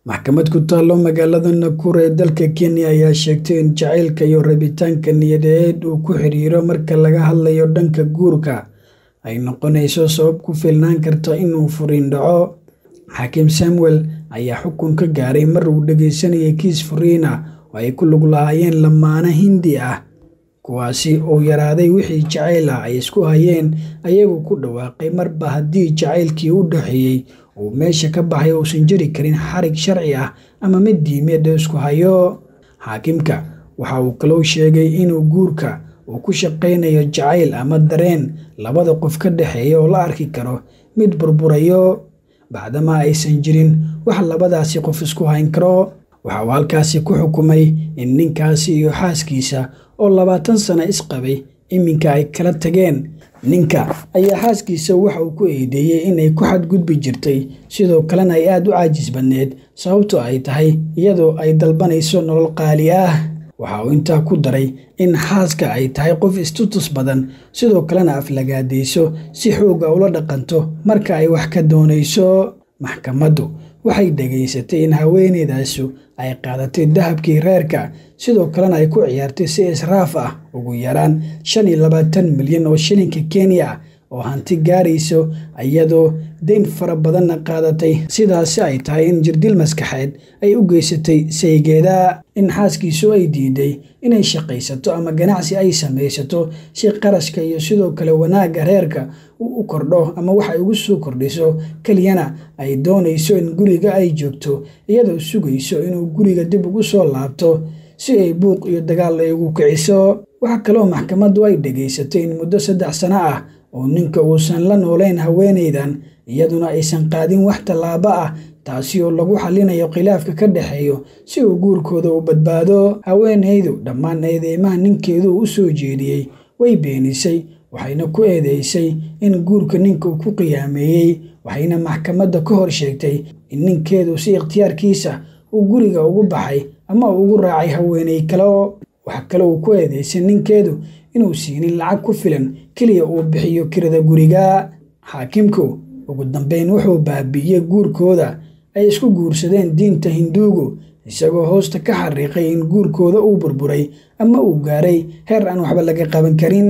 maxkamad ku taalo magaalada Nakuru ee dalka Kenya ayaa sheegtay in jacaylka iyo rabitaanka niyadeed uu ku xiriiro marka laga hadlayo dhanka guurka ay noqonayso sabab ku filnaan karta inuu furiin dhaco. Xaakim Samuel ayaa xukun ka gaaray mar uu dhageysanayay kiis furiina oo ay ku lug lahaayeen lamaane Hindi ah kuwaasi oo yaraaday wixii jacayl ah ay isku hayeen ayagu ku dhawaaqay marba haddii jacaylkii u dhaxeeyay oo meesha ka baxay oo san jiri karin xarig sharci ah ama mid diimeed isku hayo. Xaakimka waxa uu kaloo sheegay inuu guurka uu ku shaqeynayo jacayl ama dareen labada qof ka dhaxeeya oo la arki karo mid burburayo bacdama aysan jirin wax labadaasi qof isku hayn karo. waxa uu halkaasi ku xukumay in ninkaasi iyo xaaskiisa oo 20 sano isqabay iminka ay kala tageen. ninka ayaa xaaskiisa waxa uu ku eedeeyay inay ku xadgudbi jirtay sidoo kalena ay aad u caajis badneed sababtoo ay tahay iyadoo ay dalbanayso nolol qaali ah. waxa uu intaa ku daray in xaaska ay tahay qof istutus badan sidoo kalena aflagaadeyso si xoog ah ula dhaqanto marka ay wax ka doonayso. maxkamaddu waxay dhageysatay in haweeneydaasi ay qaadatay dahabkii reerka sidoo kalena ay ku ciyaartay si israaf ah ugu yaraan 25 milyan oo shilinka Kenya oo hanti gaarayso iyadoo deyn fara badan qaadatay. sidaas ay tahay in jirdil maskaxeed ay u geysatay saygeeda. in xaaskiisu ay diiday inay shaqaysato ama ganacsi ay samaysato si qarashka iyo sidoo kale wanaaga reerka u kordho ama wax ay ugu soo kordhiso kaliyana ay doonayso in guriga ay joogto iyadoo sugayso inuu guriga dib ugu soo laabto si ay buuq iyo dagaal ay ugu kiciso. waxa kale oo maxkamaddu ay dhageysatay in muddo 3 sano ah oo ninka uusan la nooleyn haweeneydan iyaduna aysan qaadin wax talaabo ah taasi oo lagu xalinayo khilaafka ka dhaxeeyo si uu guurkooda u badbaado. haweeneydu dhammaan eedeymaha ninkeedu u soo jeediyay way beenisay waxayna ku eedeysay in guurka ninka uu ku qiyaameeyay waxayna maxkamadda ka hor sheegtay in ninkeedu si ikhtiyaarkiisa uu guriga ugu baxay ama ugu raacay haweeney kale. waxa kale oo ku eedeysay ninkeedu inuu siinin lacag ku filan kaliya uu bixiyo kirada guriga. xaakimku ugu dambeyn wuxuu baabi'iyay guurkooda ay isku guursadeen diinta Hinduugu isagoo hoosta ka xariiqay in guurkooda uu burburay ama uu gaaray heer aan waxba laga qaban karin.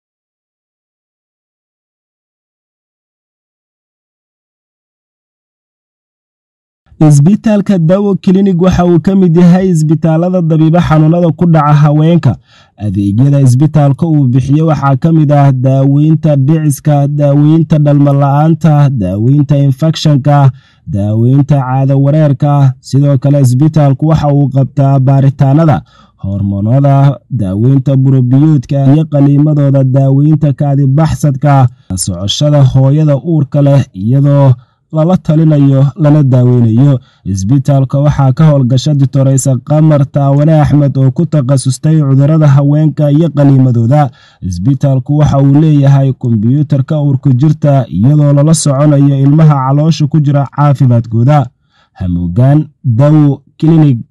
isbitaalka Dawo Clinic waxa uu ka mid yahay isbitaalada dabiiba xanuunada ku dhaca haweenka. adeegyada isbitaalka uu bixiyo waxa ka mid ah daaweynta dhiciska, daaweynta dhalmo la'aanta, daaweynta infekshanka, daaweynta caado wareerka. sidoo kale isbitaalku waxa uu qabtaa baaritaanada hormoonada, daaweynta burobiyoodka iyo qaliimadooda, daaweynta kaadi baxsadka, socoshada hooyada uurka leh iyadoo lala talinayo lana daaweynayo. isbitaalka waxaa ka howlgasha Dr. Qamar Taawane Axmed oo ku takhasustay cudurrada haweenka iyo qaliimadooda. isbitaalku waxa uu leeyahay kombiyuutarka uurka jirta iyadoo lala soconayo ilmaha caloosha ku jira caafimaadkooda. hamuugaan Dawo Clinic.